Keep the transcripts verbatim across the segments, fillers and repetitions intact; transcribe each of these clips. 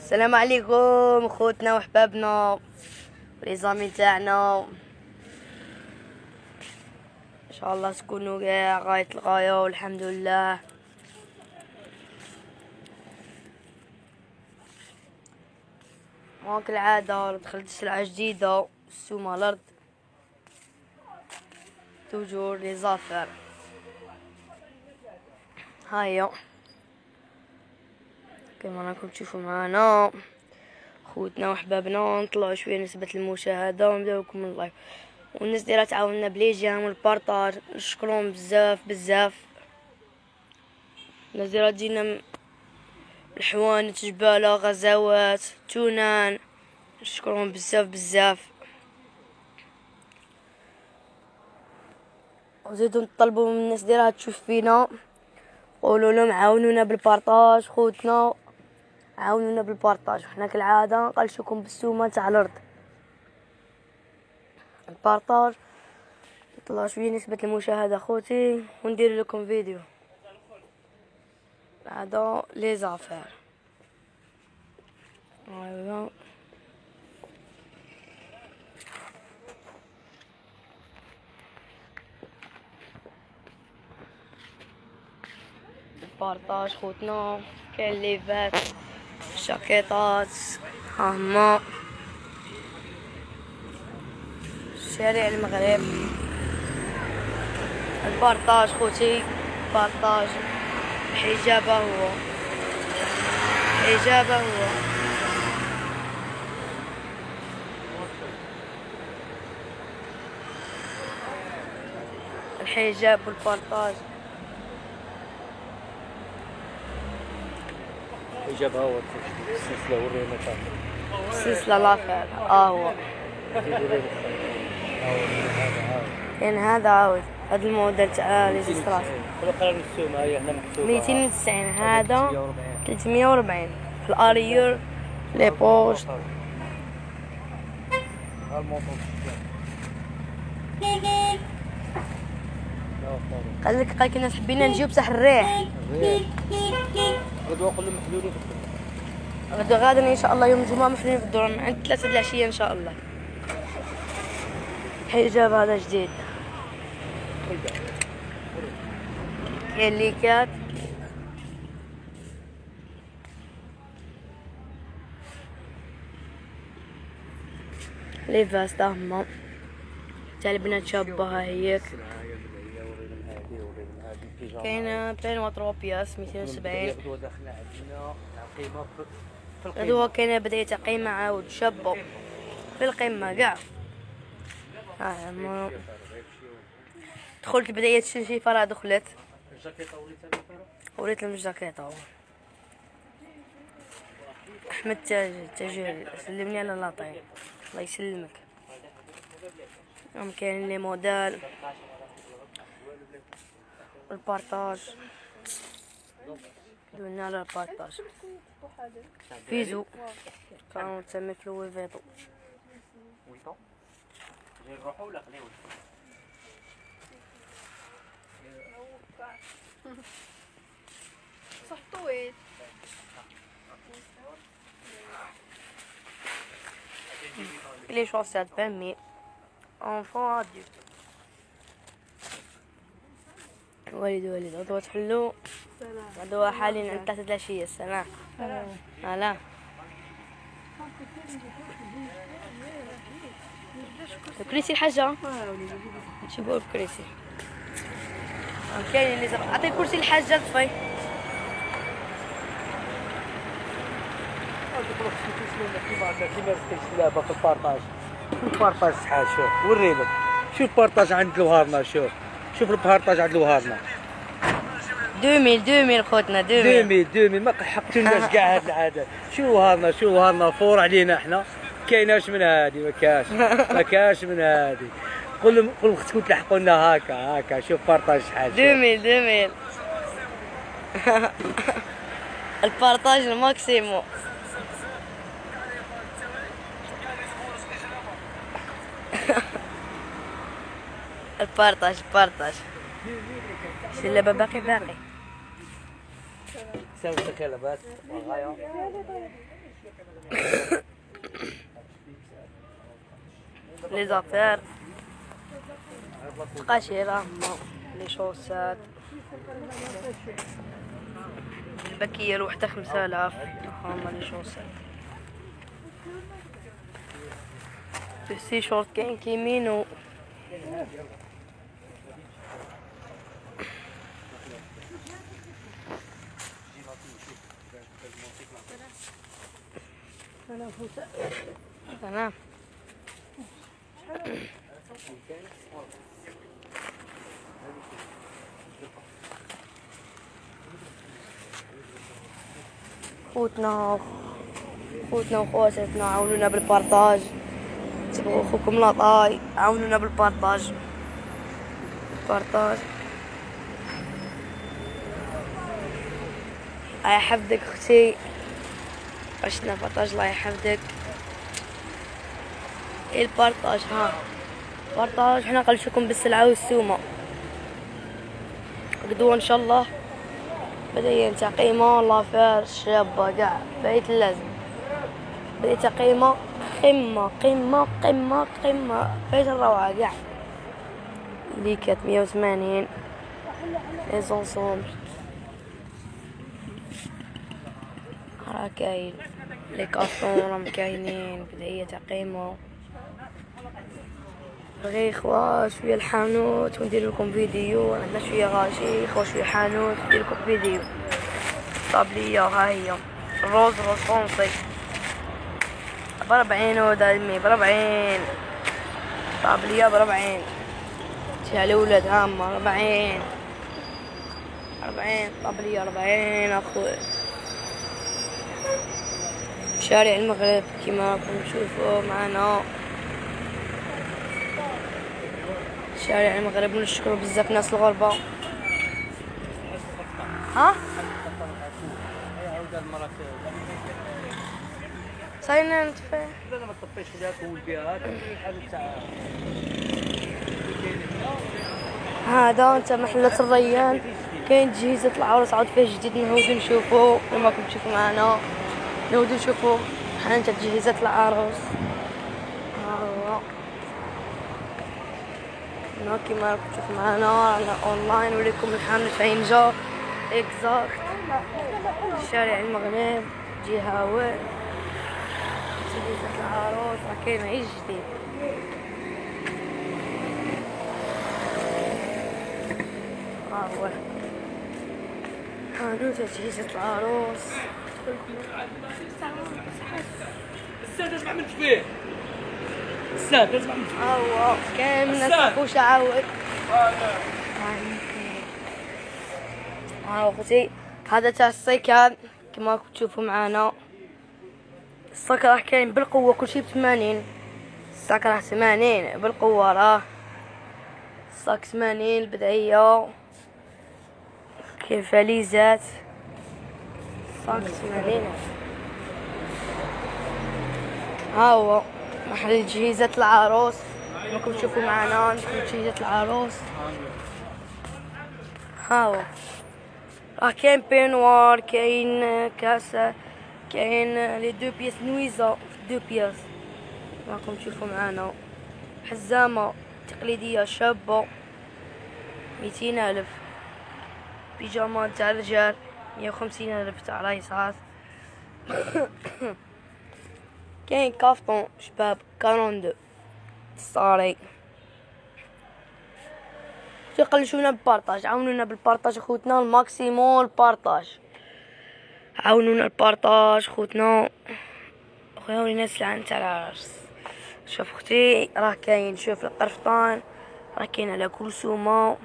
السلام عليكم خوتنا وحبابنا وليزامي تاعنا، ان شاء الله تكونوا كاع غاية الغاية والحمد لله. هاك العادة دخلت سلعة جديدة السومة الارض توجور لي زافر. هيا كما راكم تشوفوا معانا خوتنا وحبابنا، نطلعوا شويه نسبة المشاهدة ونبداو لكم اللايف، والناس اللي راه تعاوننا بليجيام والبارطاج نشكرهم بزاف بزاف. الناس اللي راه تجينا الحوانت جبالة غزوات تونان نشكرهم بزاف بزاف، وزيدوا نطلبوا من الناس اللي راه تشوف فينا قولوا لهم عاونونا بالبارطاج خوتنا، عاونونا بالبارطاج. حنا كالعاده نقلشوكم بالسومه تاع الارض البارطاج. نطلع شويه نسبه المشاهده خوتي وندير لكم فيديو هذا لي زافير. ايوا البارطاج خوتنا، كاين ليفات شاكيطات ها هما شارع المغرب. البارطاج خوتي بارطاج، الحجابة هو الحجابة هو الحجاب والبارطاج. الحجاب هو السلسلة ورينا تاعك السلسلة لافير اه هو كاين هذا عاود هذا الموديل تاع ريجسترات ميتين وتسعين، هذا ثلاثمية وربعين في الاريور لي بوست. قال لك قال كنا حبينا نجيو بصح الريح غدوة كلهم محلولين في الدور. غدوة غادا ان شاء الله يوم الجمعة محلولين في الدور من عند ثلاثة د العشية ان شاء الله. حجاب هذا جديد كاين ليكات لي فاست هما تاع البنات شابة ها هيك. كاين بلين واتروبياس ميتين وسبعين. هذا كاين بداية تاع قيمة عاود شابة في القمة كاع. ها هما دخلت بداية الشنشيفة راه دخلت وريت لهم الجاكيطة. احمد تاج تاجر سلمني على لاطين الله يسلمك. هم كاين لي موديل البارطاج دونا على البارطاج فيزو كانوا تسمي في لوي فيتو ويتو جاي نروحو ولا خليوه صح طويل لي شوسات بامي enfant adulte. وليد وليد غدوة تحلو غدوة حاليا عند ثلاثة د العشية. السلام هلا كريسي الحاجة شوفوا بكريسي كاين اللي زرق. عطي كرسي الحاجة طفي. كيما في البارطاج البارطاج شحال شوف وريلك شوف البارطاج عند الوهارنا شوف شوف البارطاج عند الوهارنا دوميل دوميل خوتنا دوميل دوميل دوميل ما حقتلناش كاع هاد العادة. شو وهارنا شو وهارنا فور علينا احنا كايناش من هادي ما كاش ما كاش من هادي. قول لهم قول لهم خصكم تلحقوا لنا هكا هكا. شوف بارطاج شحال دوميل دوميل البارطاج الماكسيمو. البارطاج البارطاج سلابة باقي باقي ساوي الخلبات غاية لي زافير القشيرة، لي شوسات، البكية الوحدة خمسة آلاف، هما لي شوسات. السي شورت كاين كيمينو، تمام. خوتنا خوتنا وخواتاتنا عاونونا بالبارطاج، تبغوا خوكم لاطاي عاونونا بالبارطاج بارطاج. الله يحفظك اختي، عشنا بارطاج الله يحفظك. ايه البارطاج؟ ها بارطاج، حنا نقلشوكم بالسلعة والسومة غدوة ان شاء الله. بداية تاع قيمة لافير شابة كاع فايت اللازم، بداية تاع قيمة قمة قمة قمة قمة فايت الروعة كاع. لي كانت مية وثمانين لي زونسومبل، راه كاين لي كارطون راهم كاينين. بداية تاع قيمة. بغي خوا شويه الحانوت وندير لكم فيديو، عندنا شويه غاشي خوا شويه حانوت ندير لكم فيديو. طابليه ها هي روز روز فونسي بربعين، ودالمي بربعين، طابليه بربعين تاع الولاد هاما ربعين ربعين، طابليه ربعين اخويا. شارع المغرب كيما راكم تشوفوا معنا، شارع المغرب. ونشكروا بزاف ناس الغربة. ها صايرين نطفي. لا ما تطفيش خليها تول بها حاجه تاع. هذا انت محلة الريان، كاين تجهيزات العروس عاود فيه جديد نعاودو نشوفو كما راكم تشوفوا معنا، نعاودو نشوفو حنا تاع تجهيزات العروس. ها هو هنا كيما راكم تشوفوا معنا، رانا اونلاين نوريكم الحانوت فين جا اكزاكت. شارع المغرب جهة وين تجهيزات العروس راه كاين عيش جديد. ها هو حانوت تجهيزات العروس. الساد اسمع من فيه، الساد اسمع من فيه. ها هو كاين من الناس واش عاود. ها اختي هذا تاع الصيكان كما راكم تشوفوا معانا. الصاك راه كاين بالقوه كلشي بثمانين، الصاك راه ثمانين بالقوه، راه الصاك ثمانين البدعيه. كاين فاليزات الصاك ثمانين. ها هو محل تجهيزات العروس راكم تشوفوا معنا، ندخلوا تجهيزات العروس. ها هو راه كاين بينوار، كاين كاسة، كاين لي دو بياس نويزة دو بياس راكم تشوفوا معانا. حزامة تقليدية شابة ميتين ألف. بيجاما تاع الرجال مية وخمسين ألف تاع رايسات. كاين كافطون شباب كارون دو صاري. تقلشونا بالبارطاج، عاونونا بالبارطاج خوتنا الماكسيموم البارطاج، عاونونا البارطاج خوتنا. خويا ورينا السلعة تاع العرس. شوف اختي راه كاين، شوف القرفطان راه كاين على كل سومة،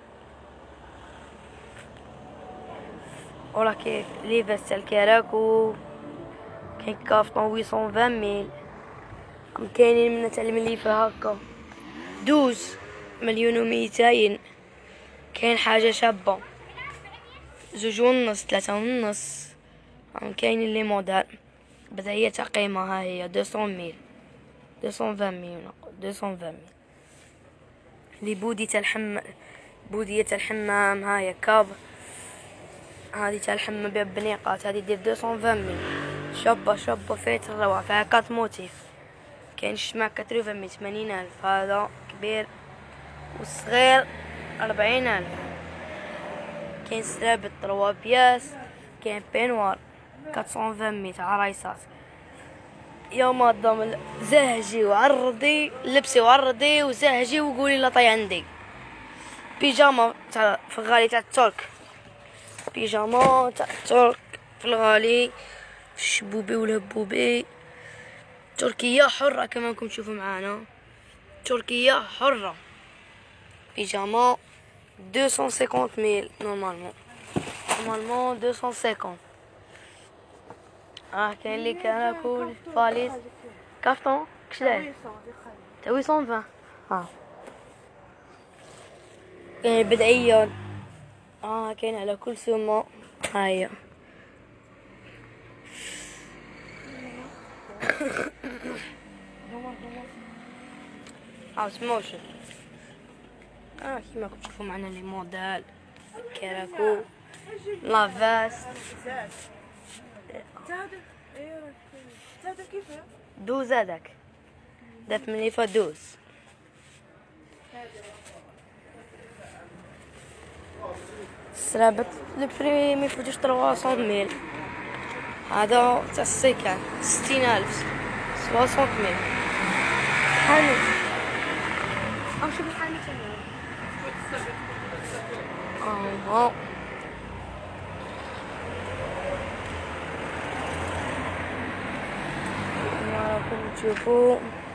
وراه كاين ليفاس تاع الكراكو، كاين كافطون مية وعشرين ميل، كاينين من تاع المليفة هكا دوز مليون وميتين. كاين حاجة شابة زوج ونص ثلاثة ونص. كاينين لي موديل بداية تاع قيمة ها هي دوسون ميل دوسون فان ميل دوسون فان ميل. لي بودي تاع الحمام، بودية تاع الحمام ها هي كاب، هذه تاع الحمام بنيقات هذه دير دوسون فان ميل. شابة شابة فايت الروعة، فيها كات موتيف كاين الشمع كتروفا مية ثمانين ألف، هذا كبير والصغير أربعين ألف. كاين سرابط تروا بياس، كاين بينوار كاتسون فامي تاع عرايسات. يا مادام زهجي وعرضي لبسي وعرضي وزهجي وقولي لا طي عندي. بيجاما تاع في الغالي تاع الترك، بيجاما تاع الترك في الغالي، في الشبوبي والهبوبي. تركية حرة كما راكم تشوفوا معانا، تركية حرة. بيجاما مئتين وخمسين ميل نورمالمون، نورمالمون مئتين وخمسين. اه كاين لي كراكول فاليس كافتون كشلاش تا ثمانمية وعشرين. اه كاين البدعية، اه كاين على كل سومة. هاهي هاوس موشن. اه كيما راكم تشوفوا معنا لي موديل كراكو لافاست. دوز هذاك داف من ليفا دوز. السرابط البري ميفوتوش ثلاثمية ميل، هذا تاع السيكان ستين ألف ثلاثمية ميل. حانوت أو شوف الحانوت هنا. اه راكم تشوفوا